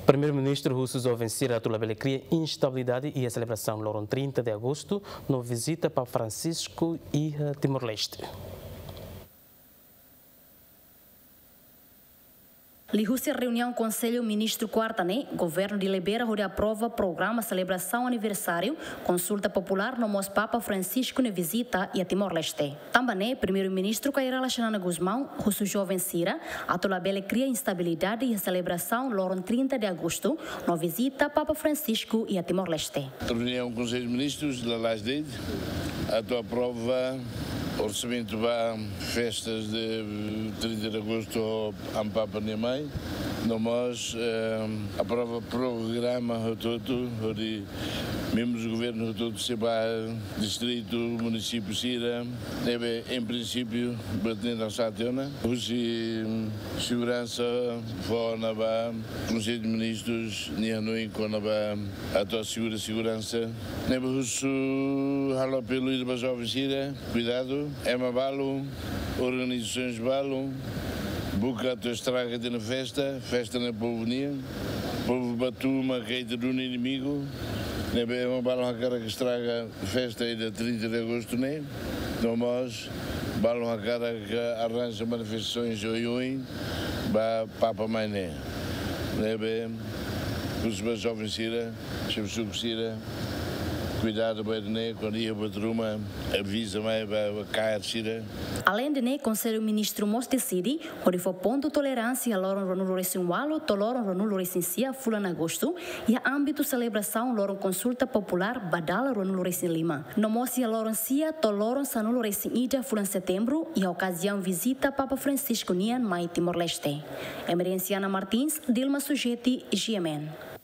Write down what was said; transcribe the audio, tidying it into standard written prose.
Primeiro-ministro russo Zovencir Atulabele cria instabilidade e a celebração logo 30 de agosto no visita para Francisco e Timor-Leste. Lihúcia reunião Conselho Ministro Quartané, Governo de Libera onde aprova programa celebração aniversário, consulta popular no Mos Papa Francisco na visita e a Timor-Leste. Também Primeiro-Ministro Kairala Xanana Guzmão, Russo Jovem Cira, Atulabele cria instabilidade e a celebração logo 30 de agosto, no visita Papa Francisco e a Timor-Leste. Reunião Conselho Ministros de Las Dede, a aprova orçamento para festas de 30 de agosto am Papa Niamey. Nós aprova programa todo, onde membros do governo todo se vai distrito, município Cira, deve em princípio bater na Sationa. Os segurança fora na Conselho de Ministros, Nianui com a tua segurança. Nebe os halo pelo ir para jovens Cira, cuidado. É uma balo, organizações balo, buca a tua estraga de na festa na povonia, povo batuma que é do inimigo, é uma bala cara que estraga festa aí da 30 de agosto, né? Nós, bala cara que arranja manifestações oi, para Papa Mainé, né? Os jovens Cira, chefes Cira. Cuidado, quando ia para a turma, avisa-me para cair Cira. Além de Conselho Ministro Mos decide, onde foi ponto tolerância loron Ronaldo Recinwalo, toloron Ronaldo Recinsia, fulan agosto, e a âmbito celebração loron consulta popular badala Ronaldo Recin Lima. No mocia loron cia, toloron Sanulo Recin Ida, fulan setembro, e a ocasião visita Papa Francisco Nian, Mai Timor-Leste. Emerenciana Martins, Dilma Sujeti, GMN.